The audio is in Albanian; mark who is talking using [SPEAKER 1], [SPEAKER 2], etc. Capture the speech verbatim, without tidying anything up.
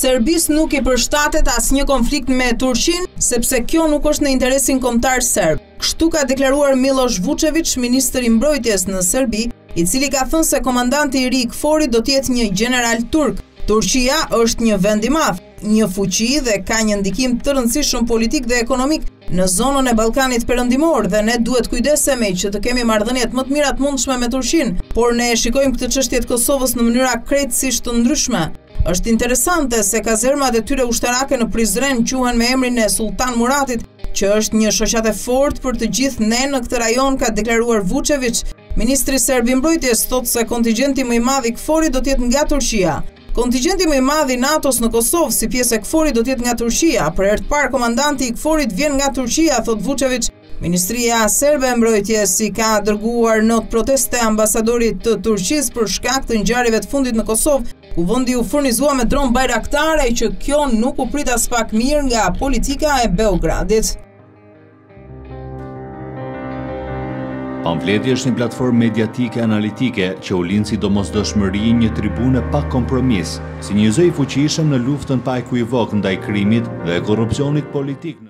[SPEAKER 1] Serbis nuk i përshtatet asnjë konflikt me Turqinë, sepse kjo nuk është në interesin kombëtar serb. Kështu ka deklaruar Miloš Vučević, ministri i mbrojtjes në Serbi, i cili ka thënë se komandanti i ri i KFOR-it do të jetë një general turk. Turqia është një vend i madh, një fuqi dhe ka një ndikim të rëndësishëm politik dhe ekonomik në zonën e Ballkanit Perëndimor dhe ne duhet kujdesemi që të kemi marrëdhëniet më të mira të mundshme me Turqinë, por ne shikojmë këtë çështje të Kosovës në mënyra krejtësisht të ndryshme. Është interesante se kazermat e tyre ushtarake në Prizren quhen me emrin e Sultan Muratit, që është një shoqatë fortë për të gjithë ne në këtë rajon, ka deklaruar Vučević. Ministri serb i mbrojtjes thotë se kontingjenti më i madh i KFOR-it do të jetë nga Turqia. Kontingjenti më i madh i NATO-s në Kosovë si pjesë e KFOR-it do të jetë nga Turqia. Për herë të parë komandanti i KFOR-it vjen nga Turqia, thot Vučević. Ministria serbe e mbrojtjes i ka dërguar not proteste ambasadorit të Turqisë për shkak të ngjarjeve të fundit në Kosovë, ku vendi u furnizua me dron bajraktare, që kjo nuk u prit as pak mirë nga politika e Beogradit.
[SPEAKER 2] Pamfleti është një platformë mediatike analitike që u lind si domosdoshmëri një tribune pa kompromis, si një zë i fuqishëm në luftën pa ekuivok ndaj krimit dhe korrupsionit politik.